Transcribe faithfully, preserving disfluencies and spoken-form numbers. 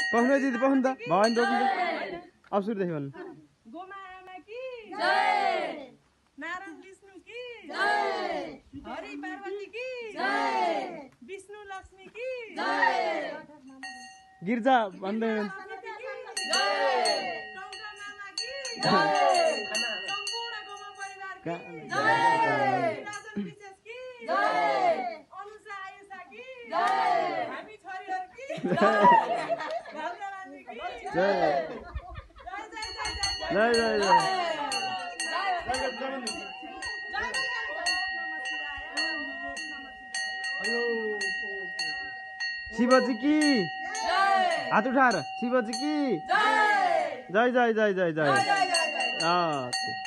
पहुँच दीदी पहुँच दा भवानी रोकिन्छ अब सुरुदेखि भन्नु गोमा आमा की जय नारायण विष्णु की जय हरि पार्वती की जय विष्णु लक्ष्मी की जय गिर्जा भन्दै जय गौगा मामा की जय सम्पूर्ण गोमा परिवार की जय राजन विशेष की जय अनुषा आयुषा की जय हामी छोरीहरु की जय भाउजूरानी की जय जय जय जय शिवजी की हात उठाएर शिवजी की जय जय जय जय जय जय